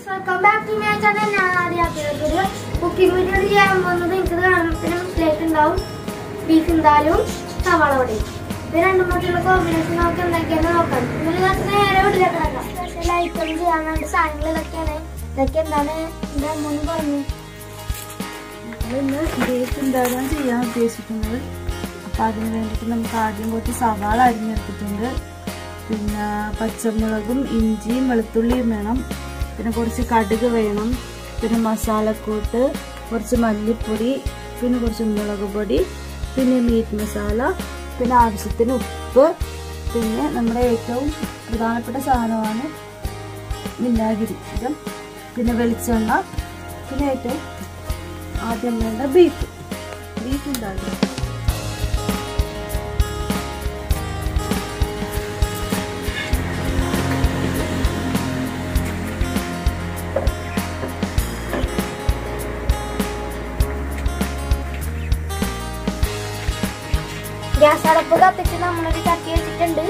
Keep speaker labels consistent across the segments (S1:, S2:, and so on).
S1: welcome back to my channel. ഞാൻ ആദ്യമായിട്ട് cooking video ചെയ്യാൻ പോകുന്നത് എനിക്ക് കാണുമ്പോൾ മനസ്സിലായിട്ട് ഉണ്ടാവും. ബീഫ് എന്തായാലും സവാള പൊടിയും ഇത് രണ്ടും മറ്റുള്ള കോമ്പിനേഷൻ നമുക്ക് എന്തൊക്കെയാണെന്ന് നോക്കാം. നേരെ വീട്ടിലേക്ക് കിടക്കാം. സ്പെഷ്യൽ ഐറ്റം ചെയ്യാൻ വേണ്ടി സാധനങ്ങൾ ഇതൊക്കെയാണ്. ഇതൊക്കെ എന്താണ് എൻ്റെ അമ്മൂന്ന് പറഞ്ഞു.
S2: ഇന്ന് ബീഫ് എന്തായാലും ചെയ്യാൻ ഉദ്ദേശിക്കുന്നത്. അപ്പം അതിന് വേണ്ടിയിട്ട് നമുക്ക് ആദ്യം കുറച്ച് സവാള അരിഞ്ഞെടുത്തിട്ടുണ്ട്. പിന്നെ പച്ചമുളകും ഇഞ്ചിയും വെളുത്തുള്ളിയും വേണം. പിന്നെ കുറച്ച് കടുക് വേണം. പിന്നെ മസാലക്കൂട്ട്, കുറച്ച് മല്ലിപ്പൊടി, പിന്നെ കുറച്ച് മുളക് പൊടി, പിന്നെ മീറ്റ് മസാല, പിന്നെ ആവശ്യത്തിന് ഉപ്പ്, പിന്നെ നമ്മുടെ ഏറ്റവും പ്രധാനപ്പെട്ട സാധനമാണ് വിനാഗിരി, പിന്നെ വെളിച്ചെണ്ണ, പിന്നെ ഏറ്റവും ആദ്യം വേണ്ട ബീഫ് ഉണ്ടാകും.
S1: ഗ്യാസ് അടപ്പ് കത്തിച്ച് നമ്മളൊരു ചട്ടി വെച്ചിട്ടുണ്ട്.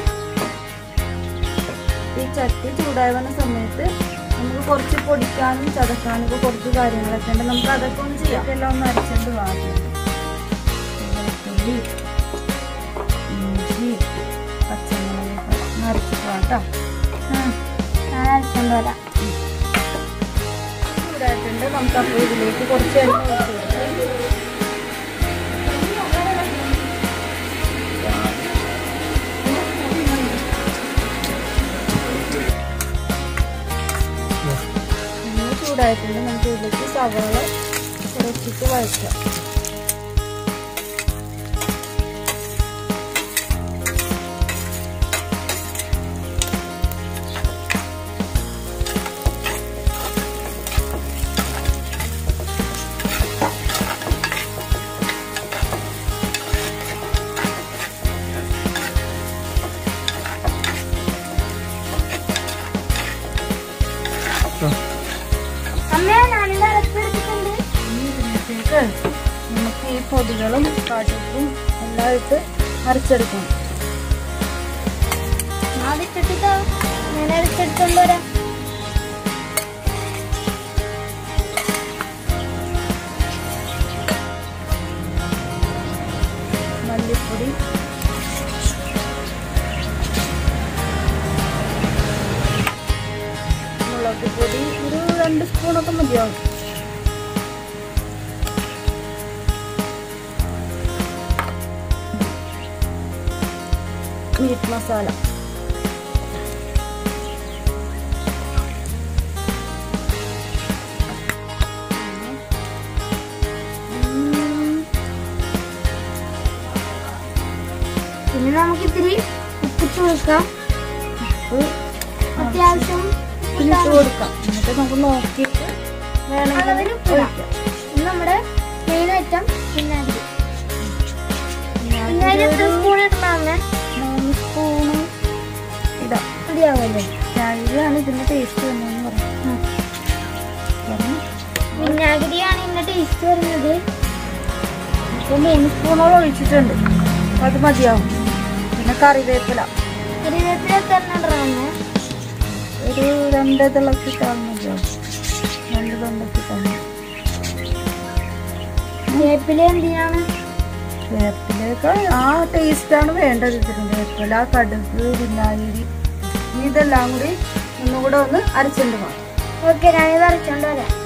S2: ഈ ചട്ടി ചൂടായി വന്ന സമയത്ത് നമുക്ക് കുറച്ച് പൊടിക്കാനും ചതക്കാനും ഒക്കെ കുറച്ച് കാര്യങ്ങളൊക്കെ ഉണ്ട്. നമുക്ക് അതൊക്കെ ഒന്ന് ചെയ്യാം. എല്ലാം ഒന്ന് അരച്ചിട്ട് വാങ്ങും. വെളുത്തുള്ളി, ഇഞ്ചി, പച്ചമുളക് അരച്ചിട്ട് വാട്ടോ.
S1: അരച്ചുകൊണ്ട് വരാം.
S2: ചൂടായിട്ടുണ്ട്. നമുക്കപ്പോൾ ഇതിലേക്ക് കുറച്ച് എണ്ണ ഒഴിച്ച് കൊടുക്കാം. ചൂടായിട്ടുണ്ട്. നമുക്ക് ഇതിലേക്ക് സവാള കുറച്ചിട്ട് വഴറ്റാം. നമുക്ക് ഈ പൊടികളും കടുകും എല്ലാം ഇട്ട് അരച്ചെടുക്കണം.
S1: ഞാൻ അരച്ചെടുത്തോണ്ട് വരാം.
S2: മല്ലിപ്പൊടി, മുളക് പൊടി ഒരു 2 സ്പൂണൊക്കെ മതിയാവും. മീറ്റ് മസാല,
S1: പിന്നെ നമുക്ക് ഇത്തിരി ഉപ്പിട്ട് കൊടുക്കാം. അത്യാവശ്യം
S2: ഇട്ട് കൊടുക്കാം. എന്നിട്ട് നമുക്ക് നോക്കിയിട്ട് വേണമെങ്കിൽ ഒഴിക്കാം.
S1: നമ്മുടെ മെയിൻ ഐറ്റം വിനാഗിരി. എത്ര സ്പൂൺ ഇടണമെന്ന്
S2: 3 സ്പൂണ് ഇടാം.
S1: മതിയാവുമല്ലേ?
S2: വിനാഗിരിയാണ് ഇതിന്റെ ടേസ്റ്റ് വന്നതെന്ന് പറഞ്ഞു.
S1: വിനാഗിരിയാണ് ഇതിന്റെ ടേസ്റ്റ് വരുന്നത്.
S2: ഇപ്പോൾ 3 സ്പൂണോളം ഒഴിച്ചിട്ടുണ്ട്. അത് മതിയാവും. പിന്നെ കറിവേപ്പില
S1: തന്നെ
S2: ഒരു 2 തിളക്കിട്ടാൽ മതിയാവും. 2 തിളക്കിട്ടാൽ മതി.
S1: വേപ്പില എന്തിനാണ്?
S2: വേപ്പിലൊക്കെ ആ ടേസ്റ്റാണ് വേണ്ടത്. ഇതിന് വേപ്പില, കടുക്, വിനാഗിരി ഇതെല്ലാം കൂടി ഒന്നുകൂടെ ഒന്ന് അരച്ചിട്ട് പോകാം.
S1: ഓക്കെ, ഞാനിത് അരച്ചോണ്ട് വരാം.